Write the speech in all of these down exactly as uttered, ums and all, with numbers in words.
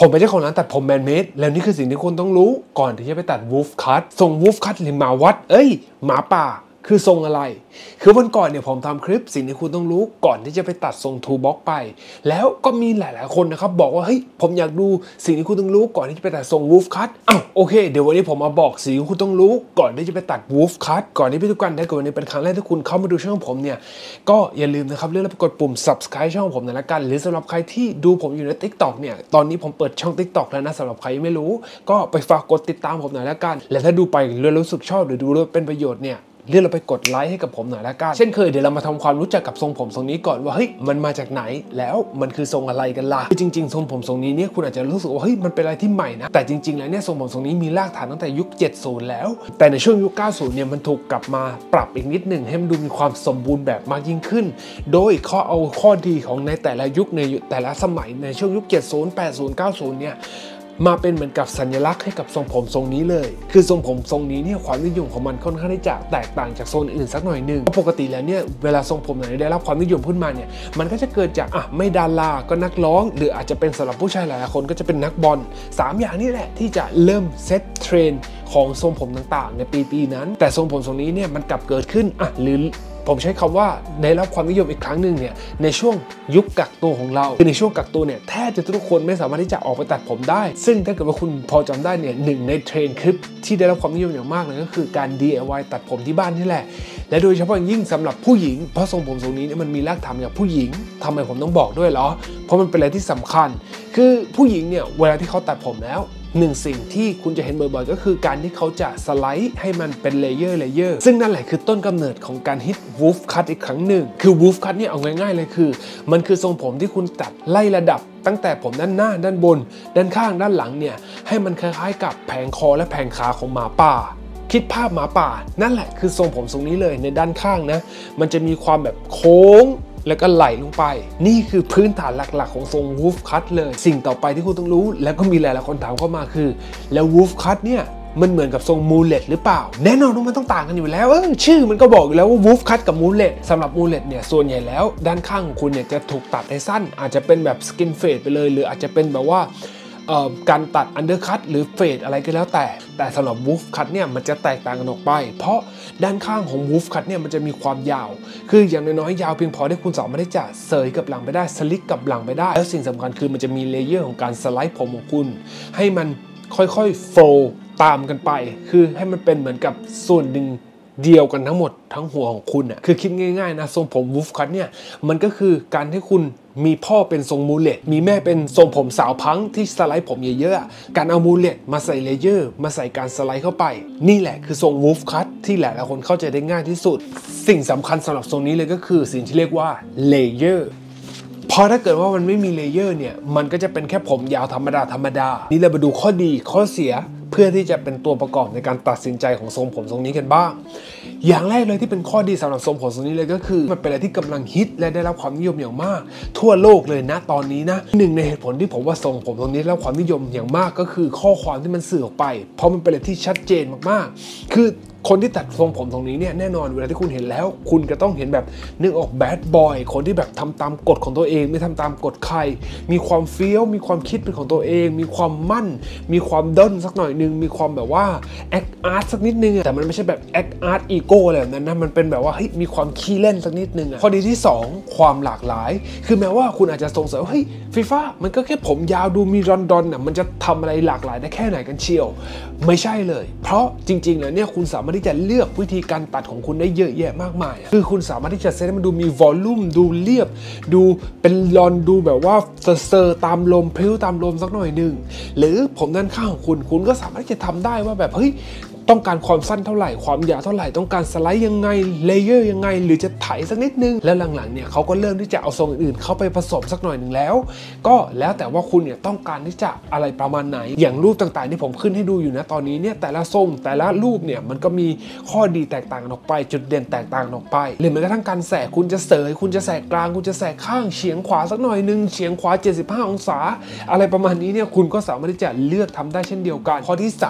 ผมเป็นเจ้าของร้านตัดผมแมนเมดแล้วนี่คือสิ่งที่คุณต้องรู้ก่อนที่จะไปตัดวูฟคัททรงวูฟคัทหรือหมาวัดเอ้ยหมาป่าคือทรงอะไรคือวันก่อนเนี่ยผมทำคลิปสิ่งที่คุณต้องรู้ก่อนที่จะไปตัดทรงทูบ็อกไปแล้วก็มีหลายๆคนนะครับบอกว่าเฮ้ยผมอยากดูสิ่งที่คุณต้องรู้ก่อนที่จะไปตัดทรงวูฟคัทอ้าวโอเคเดี๋ยววันนี้ผมมาบอกสิ่งที่คุณต้องรู้ก่อนที่จะไปตัดวูฟคัทก่อนที่พี่ทุกคนได้ก่อนวันนี้เป็นครั้งแรกที่คุณเข้ามาดูช่องผมเนี่ยก็อย่าลืมนะครับเลือกกดปุ่ม ซับสไครบ์ ช่องผมหน่อยละกันหรือสำหรับใครที่ดูผมอยู่ใน ติ๊กต็อก เนี่ยตอนนี้ผมเปิดช่อง ติ๊กต็อก แล้วนะสำหรับใครไม่รู้ก็ไปฝากกดติดตามผมหน่อยละกันและถ้าดูไปแล้วรู้สึกชอบหรือดูแล้วเป็นประโยชน์เนี่ยเรียกเราไปกดไลค์ให้กับผมหน่อยละกันเช่นเคยเดี๋ยวเรามาทำความรู้จักกับทรงผมทรงนี้ก่อนว่าเฮ้ยมันมาจากไหนแล้วมันคือทรงอะไรกันล่ะจริงๆทรงผมทรงนี้เนี่ยคุณอาจจะรู้สึกว่าเฮ้ยมันเป็นอะไรที่ใหม่นะแต่จริงๆแล้วเนี่ยทรงผมทรงนี้มีรากฐานตั้งแต่ยุคเจ็ดสิบแล้วแต่ในช่วงยุคเก้าสิบเนี่ยมันถูกกลับมาปรับอีกนิดหนึ่งให้มันดูมีความสมบูรณ์แบบมากยิ่งขึ้นโดยเขาเอาข้อดีของในแต่ละยุคในแต่ละสมัยในช่วงยุคเจ็ดสิบ แปดสิบ เก้าสิบเนี่ยมาเป็นเหมือนกับสัญลักษณ์ให้กับทรงผมทรงนี้เลยคือทรงผมทรงนี้เนี่ยความนิยมของมันค่อนข้างที่จะแตกต่างจากโซนอื่นสักหน่อยหนึ่งปกติแล้วเนี่ยเวลาทรงผมไหนได้รับความนิยมขึ้นมาเนี่ยมันก็จะเกิดจากอ่ะไม่ดาราก็นักร้องหรืออาจจะเป็นสำหรับผู้ชายหลายคนก็จะเป็นนักบอลสามอย่างนี้แหละที่จะเริ่มเซตเทรนด์ของทรงผมต่างๆในปีปีนั้นแต่ทรงผมทรงนี้เนี่ยมันกลับเกิดขึ้นอ่ะหรือผมใช้คำว่าได้รับความนิยมอีกครั้งหนึ่งเนี่ยในช่วงยุคกักตัวของเราคือในช่วงกักตัวเนี่ยแทบจะทุกคนไม่สามารถที่จะออกไปตัดผมได้ซึ่งถ้าเกิดว่าคุณพอจำได้เนี่ยหนึ่งในเทรนด์คลิปที่ได้รับความนิยมอย่างมากเลยก็คือการ ดี ไอ วาย ตัดผมที่บ้านนี่แหละและโดยเฉพาะยิ่งสำหรับผู้หญิงเพราะทรงผมทรงนี้เนี่ยมันมีรากฐานจากผู้หญิงทำไมผมต้องบอกด้วยเหรอเพราะมันเป็นอะไรที่สำคัญคือผู้หญิงเนี่ยเวลาที่เขาตัดผมแล้วหนึ่งสิ่งที่คุณจะเห็นบ่อยๆก็คือการที่เขาจะสไลด์ให้มันเป็นเลเยอร์เลเยอร์ซึ่งนั่นแหละคือต้นกำเนิดของการฮิตวูฟคัทอีกครั้งหนึ่งคือวูฟคัทเนี่ยเอาง่ายๆเลยคือมันคือทรงผมที่คุณตัดไล่ระดับตั้งแต่ผมด้านหน้าด้านบนด้านข้างด้านหลังเนี่ยให้มันคล้ายๆกับแผงคอและแผงขาของหมาป่าคิดภาพหมาป่านั่นแหละคือทรงผมทรงนี้เลยในด้านข้างนะมันจะมีความแบบโค้งแล้วก็ไหลลงไปนี่คือพื้นฐานหลักๆของทรงวูฟคัทเลยสิ่งต่อไปที่คุณต้องรู้แล้วก็มีหลายๆคนถามเข้ามาคือแล้ววูฟคัทเนี่ยมันเหมือนกับทรงมูเลตหรือเปล่าแน่นอนว่ามันต้องต่างกันอยู่แล้วเออชื่อมันก็บอกอยู่แล้วว่าวูฟคัทกับมูเลตสำหรับมูเลตเนี่ยส่วนใหญ่แล้วด้านข้างของคุณเนี่ยจะถูกตัดให้สั้นอาจจะเป็นแบบสกินเฟดไปเลยหรืออาจจะเป็นแบบว่าการตัดอันเดอร์คัทหรือเฟดอะไรก็แล้วแต่แต่สำหรับวูฟคัทเนี่ยมันจะแตกต่างกันออกไปเพราะด้านข้างของวูฟคัทเนี่ยมันจะมีความยาวคืออย่างน้อยๆยาวเพียงพอที่คุณสามารถที่จะเสยกับหลังไปได้สลิกกับหลังไปได้แล้วสิ่งสำคัญคือมันจะมีเลเยอร์ของการสไลด์ผมของคุณให้มันค่อยๆโฟล์ตามกันไปคือให้มันเป็นเหมือนกับส่วนหนึ่งเดียวกันทั้งหมดทั้งหัวของคุณอ่ะคือคิดง่ายๆนะทรงผมวูฟคัทเนี่ยมันก็คือการที่คุณมีพ่อเป็นทรงมูเลตมีแม่เป็นทรงผมสาวพังที่สไลด์ผมเยอะๆการเอามูเลตมาใส่เลเยอร์มาใส่การสไลด์เข้าไปนี่แหละคือทรงวูฟคัทที่หลายๆคนเข้าใจได้ง่ายที่สุดสิ่งสำคัญสำหรับทรงนี้เลยก็คือสิ่งที่เรียกว่าเลเยอร์พอถ้าเกิดว่ามันไม่มีเลเยอร์เนี่ยมันก็จะเป็นแค่ผมยาวธรรมดาธรรมดานี่เรามาดูข้อดีข้อเสียเพื่อที่จะเป็นตัวประกอบในการตัดสินใจของทรงผมทรงนี้กันบ้างอย่างแรกเลยที่เป็นข้อดีสำหรับทรงผมทรงนี้เลยก็คือมันเป็นอะไรที่กำลังฮิตและได้รับความนิยมอย่างมากทั่วโลกเลยนะตอนนี้นะหนึ่งในเหตุผลที่ผมว่าทรงผมทรงนี้ได้รับความนิยมอย่างมากก็คือข้อความที่มันสื่อออกไปเพราะมันเป็นอะไรที่ชัดเจนมากๆคือคนที่ตัดทรงผมตรงนี้เนี่ยแน่นอนเวลาที่คุณเห็นแล้วคุณก็ต้องเห็นแบบนึกออกแบดบอยคนที่แบบทำตามกฎของตัวเองไม่ทำตามกฎใครมีความเฟี้ยวมีความคิดเป็นของตัวเองมีความมั่นมีความด้นสักหน่อยนึงมีความแบบว่าแอคอาร์ตสักนิดนึงแต่มันไม่ใช่แบบแอคอาร์ตอีโก้อะไรแบบนั้นนะมันเป็นแบบว่าเฮ้ยมีความขี้เล่นสักนิดนึงอ่ะข้อดีที่สองความหลากหลายคือแม้ว่าคุณอาจจะสงสัยว่าเฮ้ยฟีฟ่ามันก็แค่ผมยาวดูมีรอนดอนอ่ะมันจะทำอะไรหลากหลายได้แค่ไหนกันเชียวไม่ใช่เลยเพราะจริงๆแล้วเนี่ยคุณสามารถที่จะเลือกวิธีการตัดของคุณได้เยอะแยะมากมายคือคุณสามารถที่จะเซตให้มันดูมีวอลลุ่มดูเรียบดูเป็นลอนดูแบบว่าเซอร์ตามลมพลิ้วตามลมสักหน่อยนึงหรือผมด้านข้างของคุณคุณก็สามารถที่จะทำได้ว่าแบบเฮ้ยต้องการความสั้นเท่าไหร่ความยาวเท่าไหร่ต้องการสไลด์ยังไงเลเยอร์ยังไงหรือจะไถสักนิดนึงแล้วหลังๆเนี่ยเขาก็เริ่มที่จะเอาทรงอื่นๆเข้าไปผสมสักหน่อยหนึ่งแล้วก็แล้วแต่ว่าคุณเนี่ยต้องการที่จะอะไรประมาณไหนอย่างรูปต่างๆที่ผมขึ้นให้ดูอยู่นะตอนนี้เนี่ยแต่ละทรงแต่ละรูปเนี่ยมันก็มีข้อดีแตกต่างกันออกไปจุดเด่นแตกต่างกันออกไปหรือแม้กระทั่งการแสกคุณจะเสยคุณจะแสกกลางคุณจะแสกข้างเฉียงขวาสักหน่อยนึงเฉียงขวาเจ็ดสิบห้าองศาอะไรประมาณนี้เนี่ยคุณก็สามารถที่จะเลือกทำได้เช่นเดียวกันข้อที่สาม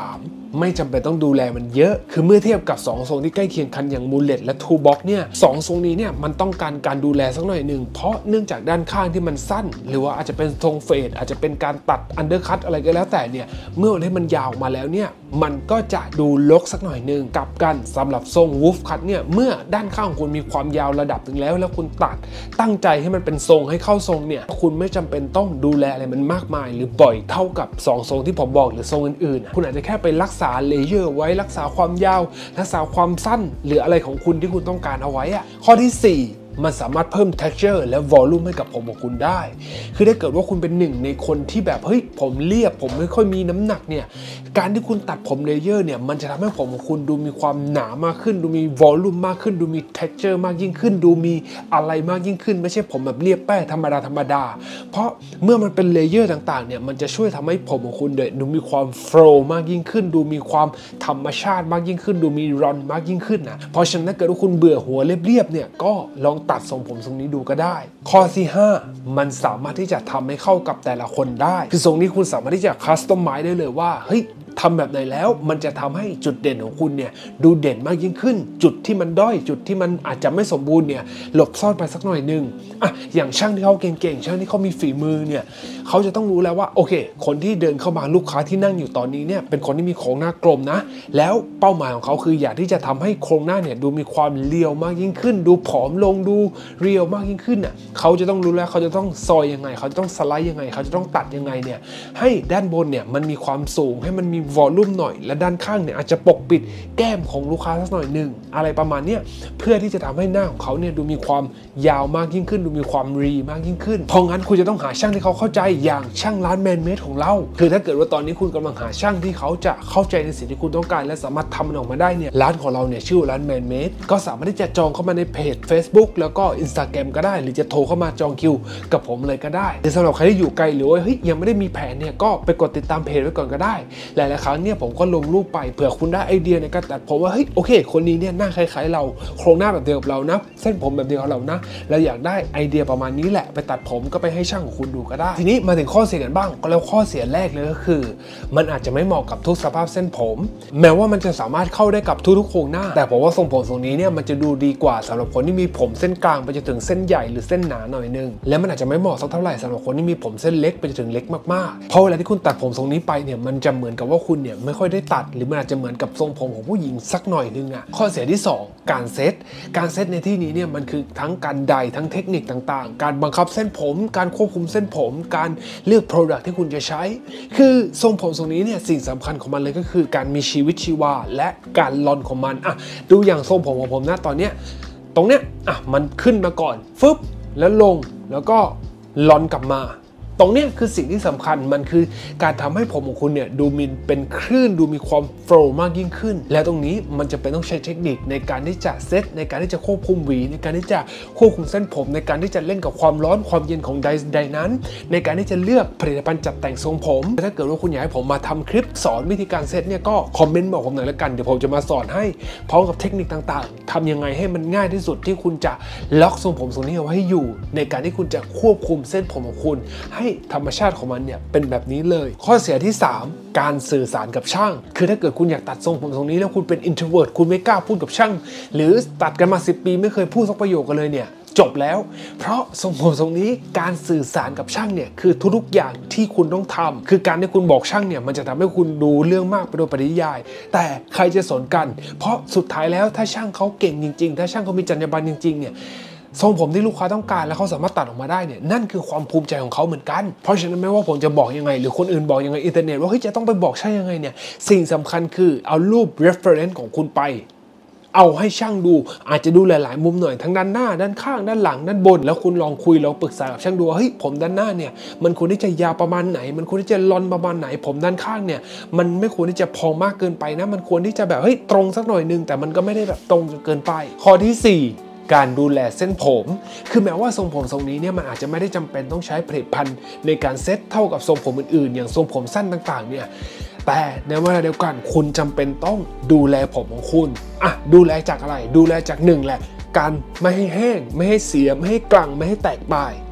ไม่จำเป็นต้องดูแลมันเยอะคือเมื่อเทียบกับสองทรงที่ใกล้เคียงกันอย่างมูลเลตและทูบ็อกเนี่ยสองทรงนี้เนี่ยมันต้องการการดูแลสักหน่อยหนึ่งเพราะเนื่องจากด้านข้างที่มันสั้นหรือว่าอาจจะเป็นทรงเฟดอาจจะเป็นการตัดอันเดอร์คัตอะไรก็แล้วแต่เนี่ยเมื่อที่มันยาวมาแล้วเนี่ยมันก็จะดูรกสักหน่อยหนึ่งกับกันสำหรับทรงวูฟคัตเนี่ยเมื่อด้านข้างของคุณมีความยาวระดับถึงแล้วแล้วคุณตัดตั้งใจให้มันเป็นทรงให้เข้าทรงเนี่ยคุณไม่จำเป็นต้องดูแลอะไรมันมากมายหรือบ่อยเท่ากับสองทรงที่ผมบอกหรือทรงอื่นๆคุณอาจจะแค่ไปรักษาเลเยอร์ไว้รักษาความยาวรักษาความสั้นหรืออะไรของคุณที่คุณต้องการเอาไว้อะข้อที่สี่มันสามารถเพิ่ม texture และ volume ให้กับผมของคุณได้คือถ้าเกิดว่าคุณเป็นหนึ่งในคนที่แบบเฮ้ยผมเรียบผมไม่ค่อยมีน้ำหนักเนี่ยการที่คุณตัดผมเลเยอร์เนี่ยมันจะทำให้ผมของคุณดูมีความหนามากขึ้นดูมี volume มากขึ้นดูมี texture มากยิ่งขึ้นดูมีอะไรมากยิ่งขึ้นไม่ใช่ผมแบบเรียบแป้ธรรมดาธรรมดาเพราะเมื่อมันเป็นเลเยอร์ต่างๆเนี่ยมันจะช่วยทำให้ผมของคุณเนี่ยดูมีความ flow มากยิ่งขึ้นดูมีความธรรมชาติมากยิ่งขึ้นดูมี run มากยิ่งขึ้นนะเพราะฉะนั้นถ้าเกิดว่าคุณเบื่อหัวเรียบๆเนี่ยก็ลองตัดทรงผมทรงนี้ดูก็ได้ข้อที่ห้ามันสามารถที่จะทำให้เข้ากับแต่ละคนได้คือทรงนี้คุณสามารถที่จะคัสตอมไมซ์ได้เลยว่าเฮ้ยทำแบบไหนแล้วมันจะทำให้จุดเด่นของคุณเนี่ยดูเด่นมากยิ่งขึ้นจุดที่มันด้อยจุดที่มันอาจจะไม่สมบูรณ์เนี่ยหลบซ่อนไปสักหน่อยนึงอ่ะอย่างช่างที่เขาเก่งๆช่างที่เขามีฝีมือเนี่ยเขาจะต้องรู้แล้วว่าโอเคคนที่เดินเข้ามาลูกค้าที่นั่งอยู่ตอนนี้เนี่ยเป็นคนที่มีโครงหน้ากลมนะแล้วเป้าหมายของเขาคืออยากที่จะทำให้โครงหน้าเนี่ยดูมีความเรียวมากยิ่งขึ้นดูผอมลงดูเรียวมากยิ่งขึ้นอ่ะเขาจะต้องรู้แล้วเขาจะต้องซอยยังไงเขาจะต้องสไลด์ยังไงเขาจะต้องตัดยังไงเนี่ยให้ด้านบนเนี่ยมันมีความสูงให้มันมีวอลลุ่มหน่อยและด้านข้างเนี่ยอาจจะปกปิดแก้มของลูกค้าสักหน่อยหนึ่งอะไรประมาณนี้เพื่อที่จะทำให้หน้าของเขาเนี่ยดูมีความยาวมากยิ่งขึ้นดูมีความรีมากยิ่งขึ้นเพราะงั้นคุณจะต้องหาช่างที่เขาเข้าใจอย่างช่างร้านแมนเมดของเราคือถ้าเกิดว่าตอนนี้คุณกำลังหาช่างที่เขาจะเข้าใจในสิ่งที่คุณต้องการและสามารถทำมันออกมาได้เนี่ยร้านของเราเนี่ยชื่อร้านแมนเมดก็สามารถที่จะจองเข้ามาในเพจ Facebook แล้วก็ Instagram ก็ได้หรือจะโทรเข้ามาจองคิวกับผมเลยก็ได้หรือสำหรับใครที่อยู่ไกลหรือว่าเฮ้ยยังไม่ได้มีแผนเนี่ยก็ไปกดติดตามเพจไว้ก่อนก็ได้หลายๆครั้งเนี่ยผมก็ลงรูปไปเผื่อคุณได้ไอเดียในการตัดผมว่าเฮ้ยโอเคคนนี้เนี่ยหน้าคล้ายๆเราโครงหน้าแบบเดียวกับเรานะเส้นผมแบบเดียวกับเรานะเราอยากได้ไอเดียประมาณนี้แหละไปตัดผมก็ไปให้ช่างของคุณดูก็ได้ทีนี้มาถึงข้อเสียกันบ้างก็แล้วข้อเสียแรกเลยก็คือมันอาจจะไม่เหมาะกับทุกสภาพเส้นผมแม้ว่ามันจะสามารถเข้าได้กับทุกๆโครงหน้าแต่ผมว่าทรงผมทรงนี้เนี่ยมันจะดูดีกว่าสำหรับคนที่มีผมเส้นกลางไปจนถึงเส้นใหญ่หรือเส้นหนาหน่อยนึงและมันอาจจะไม่เหมาะสักเท่าไหร่สำหรับคนที่มีผมเส้นเล็กไปจนถึงเล็กมากๆเพราะเวลาที่คุณตัดผมทรงนี้ไปเนี่ยมันจะเหมือนกับว่าคุณเนี่ยไม่ค่อยได้ตัดหรือมันอาจจะเหมือนกับทรงผมของผู้หญิงสักหน่อยนึงอ่ะข้อเสียที่สองการเซตการเซตในที่นี้เนี่ยมันคือทั้งการไดทั้งเทคนิคต่างๆการบังคับเส้นผมการควบคุมเส้นผมการเลือก Product ที่คุณจะใช้คือทรงผมทรงนี้เนี่ยสิ่งสำคัญของมันเลยก็คือการมีชีวิตชีวาและการลอนของมันอ่ะดูอย่างทรงผมของผมนะตอนเนี้ยตรงเนี้ยอ่ะมันขึ้นมาก่อนฟึบแล้วลงแล้วก็ลอนกลับมาตรงนี้คือสิ่งที่สำคัญมันคือการทำให้ผมของคุณเนี่ยดูมีเป็นคลื่นดูมีความโฟล์มากยิ่งขึ้นและตรงนี้มันจะเป็นต้องใช้เทคนิคในการที่จะเซตในการที่จะควบคุมหวีในการที่จะควบคุมเส้นผมในการที่จะเล่นกับความร้อนความเย็นของไดไดนั้นในการที่จะเลือกผลิตภัณฑ์จัดแต่งทรงผมถ้าเกิดว่าคุณอยากให้ผมมาทำคลิปสอนวิธีการเซตเนี่ยก็คอมเมนต์บอกผมหน่อยละกันเดี๋ยวผมจะมาสอนให้พร้อมกับเทคนิคต่างๆทำยังไงให้มันง่ายที่สุดที่คุณจะล็อกทรงผมทรงนี้เอาไว้ให้อยู่ในการที่คุณจะควบคุมเส้นผมของคุณให้ธรรมชาติของมันเนี่ยเป็นแบบนี้เลยข้อเสียที่สามการสื่อสารกับช่างคือถ้าเกิดคุณอยากตัดทรงผมทรงนี้แล้วคุณเป็น introvert คุณไม่กล้าพูดกับช่างหรือตัดกันมาสิบปีไม่เคยพูดสักประโยคกันเลยเนี่ยจบแล้วเพราะทรงผมทรงนี้การสื่อสารกับช่างเนี่ยคือทุกๆอย่างที่คุณต้องทำคือการที่คุณบอกช่างเนี่ยมันจะทำให้คุณดูเรื่องมากไปโดยปริยายแต่ใครจะสนกันเพราะสุดท้ายแล้วถ้าช่างเขาเก่งจริงๆถ้าช่างเขามีจรรยาบรรณจริงๆเนี่ยทรงผมที่ลูกค้าต้องการแล้วเขาสามารถตัดออกมาได้เนี่ยนั่นคือความภูมิใจของเขาเหมือนกันเพราะฉะนั้นไม่ว่าผมจะบอกยังไงหรือคนอื่นบอกยังไงอินเทอร์เน็ตว่าเฮ้ยจะต้องไปบอกช่างยังไงเนี่ยสิ่งสำคัญคือเอารูป reference ของคุณไปเอาให้ช่างดูอาจจะดูหลายๆมุมหน่อยทั้งด้านหน้าด้านข้างด้านหลังด้านบนแล้วคุณลองคุยลองปรึกษากับช่างดูว่าเฮ้ยผมด้านหน้าเนี่ยมันควรที่จะยาวประมาณไหนมันควรที่จะลอนประมาณไหนผมด้านข้างเนี่ยมันไม่ควรที่จะพองมากเกินไปนะมันควรที่จะแบบเฮ้ยตรงสักหน่อยนึงแต่มันก็ไม่ได้แบบตรงจนเกินไปข้อที่สี่การดูแลเส้นผมคือแม้ว่าทรงผมทรงนี้เนี่ยมันอาจจะไม่ได้จำเป็นต้องใช้ผลิตภัณฑ์ในการเซ็ตเท่ากับทรงผมอื่นๆอย่างทรงผมสั้นต่างๆเนี่ยแต่ในเวลาเดียวกันคุณจำเป็นต้องดูแลผมของคุณอ่ะดูแลจากอะไรดูแลจากหนึ่งแหละการไม่ให้แห้งไม่ให้เสียไม่ให้กลั่งไม่ให้แตกปลาย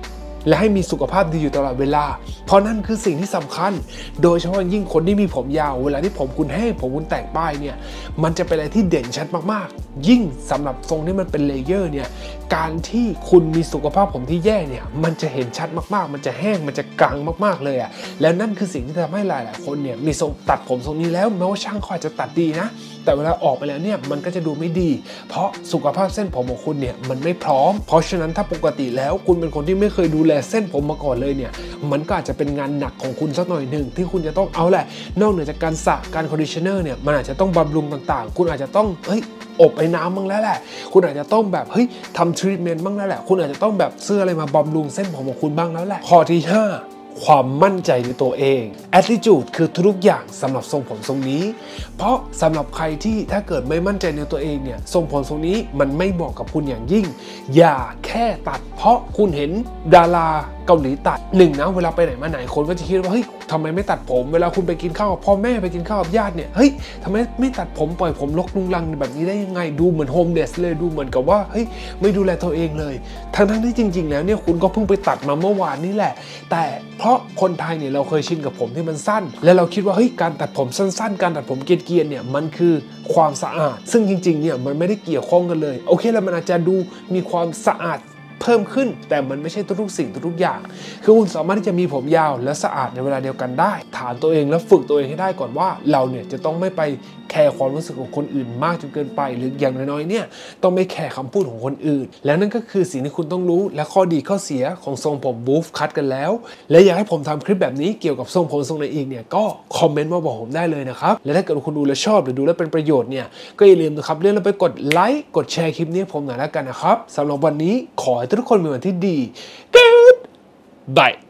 และให้มีสุขภาพดีอยู่ตลอดเวลาเพราะนั่นคือสิ่งที่สำคัญโดยเฉพาะยิ่งคนที่มีผมยาวเวลาที่ผมคุณแห้งผมคุณแตกป้ายเนี่ยมันจะเป็นอะไรที่เด่นชัดมากๆยิ่งสำหรับทรงที่มันเป็นเลเยอร์เนี่ยการที่คุณมีสุขภาพผมที่แย่เนี่ยมันจะเห็นชัดมากๆมันจะแห้งมันจะกลางมากๆเลยอ่ะแล้วนั่นคือสิ่งที่ทำให้หลายๆคนเนี่ยมีทรงตัดผมทรงนี้แล้วแม้ว่าช่างเขาอาจจะตัดดีนะแต่เวลาออกไปแล้วเนี่ยมันก็จะดูไม่ดีเพราะสุขภาพเส้นผมของคุณเนี่ยมันไม่พร้อมเพราะฉะนั้นถ้าปกติแล้วคุณเป็นคนที่ไม่เคยดูแลเส้นผมมาก่อนเลยเนี่ยมันก็อาจจะเป็นงานหนักของคุณสักหน่อยหนึ่งที่คุณจะต้องเอาแหละนอกเหนือจากการสระการคอนดิชเนอร์เนี่ยมันอาจจะต้องบำรุงต่างๆคุณอาจจะต้องเฮ้ยอบไอ้น้ำบ้างแล้วแหละคุณอาจจะต้องแบบเฮ้ยทำทรีทเมนต์บ้างแล้วแหละคุณอาจจะต้องแบบซื้ออะไรมาบำรุงเส้นผมของคุณบ้างแล้วแหละข้อที่ห้าความมั่นใจในตัวเอง attitude คือทุกอย่างสำหรับทรงผมทรงนี้เพราะสำหรับใครที่ถ้าเกิดไม่มั่นใจในตัวเองเนี่ยทรงผมทรงนี้มันไม่เหมาะกับคุณอย่างยิ่งอย่าแค่ตัดเพราะคุณเห็นดาราเกาหลีตัดหนึ่งนะเวลาไปไหนมาไหนคนก็จะคิดว่าเฮ้ยทำไมไม่ตัดผมเวลาคุณไปกินข้าวกับพ่อแม่ไปกินข้าวกับญาติเนี่ยเฮ้ยทำไมไม่ตัดผมปล่อยผมรกลุงลังแบบนี้ได้ยังไงดูเหมือนโฮมเลสเลยดูเหมือนกับว่าเฮ้ยไม่ดูแลตัวเองเลยทั้งทั้งที่จริงๆแล้วเนี่ยคุณก็เพิ่งไปตัดมาเมื่อวานนี่แหละแต่เพราะคนไทยเนี่ยเราเคยชินกับผมที่มันสั้นและเราคิดว่าเฮ้ยการตัดผมสั้นๆการตัดผมเกรียนๆเนี่ยมันคือความสะอาดซึ่งจริงๆเนี่ยมันไม่ได้เกี่ยวข้องกันเลยโอเคแล้วมันอาจจะดูมีความสะอาดเพิ่มขึ้นแต่มันไม่ใช่ทุกๆสิ่งทุกๆอย่างคือคุณสามารถที่จะมีผมยาวและสะอาดในเวลาเดียวกันได้ถามตัวเองแล้วฝึกตัวเองให้ได้ก่อนว่าเราเนี่ยจะต้องไม่ไปแคร์ความรู้สึกของคนอื่นมากจนเกินไปหรืออย่างน้อยๆเนี่ยต้องไม่แคร์คำพูดของคนอื่นและนั่นก็คือสิ่งที่คุณต้องรู้และข้อดีข้อเสียของทรงผมวูฟคัทกันแล้วและอยากให้ผมทำคลิปแบบนี้เกี่ยวกับทรงผมทรงไหนอีกเนี่ยก็คอมเมนต์มาบอกผมได้เลยนะครับและถ้าเกิดคุณดูแลชอบหรือดูแลเป็นประโยชน์เนี่ยก็อย่าลืมนะครับเลื่อนลงไปกดไลค์กดแชร์คลิปนี้ผมหน่อยแล้วกันนะครับสำหรับวันนี้ขอให้ทุกคนมีวันที่ดี Goodbye